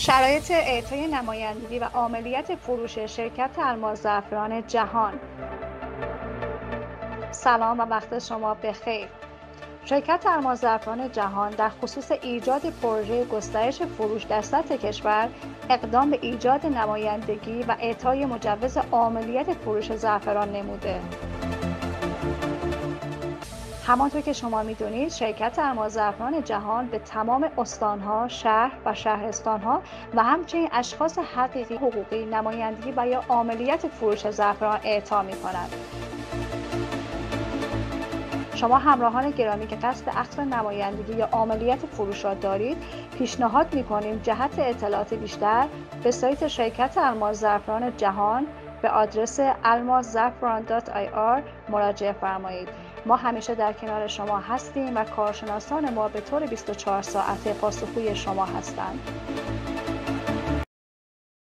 شرایط اعطای نمایندگی و عاملیت فروش شرکت الماس زعفران جهان. سلام و وقت شما بخیر. شرکت الماس زعفران جهان در خصوص ایجاد پروژه گسترش فروش در سطح کشور اقدام به ایجاد نمایندگی و اعطای مجوز عاملیت فروش زعفران نموده. همانطور که شما میدونید شرکت الماس زعفران جهان به تمام استانها، شهر و شهرستانها و همچنین اشخاص حقیقی حقوقی نمایندگی و یا عاملیت فروش زعفران اعطا می‌کند. شما همراهان گرامی که قصد اخذ نمایندگی یا عاملیت فروش را دارید، پیشنهاد می‌کنیم جهت اطلاعات بیشتر به سایت شرکت الماس زعفران جهان به آدرس almaszafran.ir مراجعه فرمایید. ما همیشه در کنار شما هستیم و کارشناسان ما به طور 24 ساعته پاسخگوی شما هستند.